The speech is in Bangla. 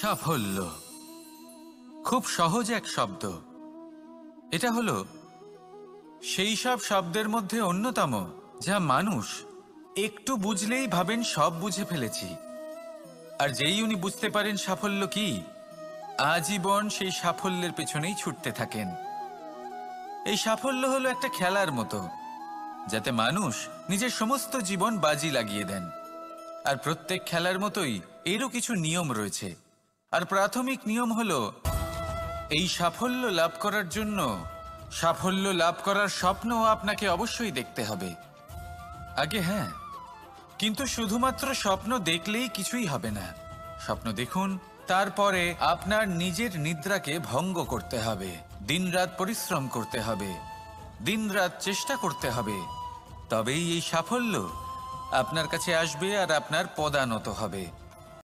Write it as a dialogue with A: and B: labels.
A: সাফল্য খুব সহজ এক শব্দ। এটা হলো সেই সব শব্দের মধ্যে অন্যতম যা মানুষ একটু বুঝলেই ভাবেন সব বুঝে ফেলেছি। আর যেই উনি বুঝতে পারেন সাফল্য কি, আজীবন সেই সাফল্যের পেছনেই ছুটতে থাকেন। এই সাফল্য হলো একটা খেলার মতো, যাতে মানুষ নিজের সমস্ত জীবন বাজি লাগিয়ে দেন। আর প্রত্যেক খেলার মতোই এরও কিছু নিয়ম রয়েছে। আর প্রাথমিক নিয়ম হলো, এই সাফল্য লাভ করার জন্য সাফল্য লাভ করার স্বপ্ন আপনাকে অবশ্যই দেখতে হবে আগে। হ্যাঁ, কিন্তু শুধুমাত্র স্বপ্ন দেখলেই কিছুই হবে না। স্বপ্ন দেখুন, তারপরে আপনার নিজের নিদ্রাকে ভঙ্গ করতে হবে, দিনরাত পরিশ্রম করতে হবে, দিনরাত চেষ্টা করতে হবে। তবেই এই সাফল্য আপনার কাছে আসবে আর আপনার পদানত হবে।